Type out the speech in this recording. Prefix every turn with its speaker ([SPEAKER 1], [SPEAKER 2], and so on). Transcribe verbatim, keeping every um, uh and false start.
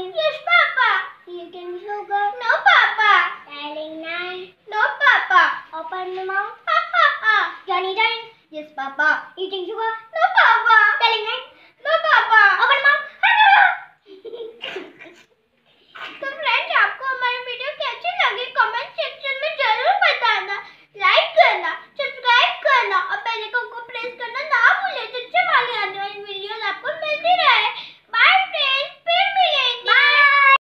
[SPEAKER 1] Yes, Papa.
[SPEAKER 2] Eating sugar?
[SPEAKER 1] No, Papa.
[SPEAKER 2] Telling nine?
[SPEAKER 1] No, Papa.
[SPEAKER 2] Open the mouth?
[SPEAKER 1] Ha ha ha.
[SPEAKER 2] Johnny Giant?
[SPEAKER 1] Yes, Papa.
[SPEAKER 2] Eating sugar?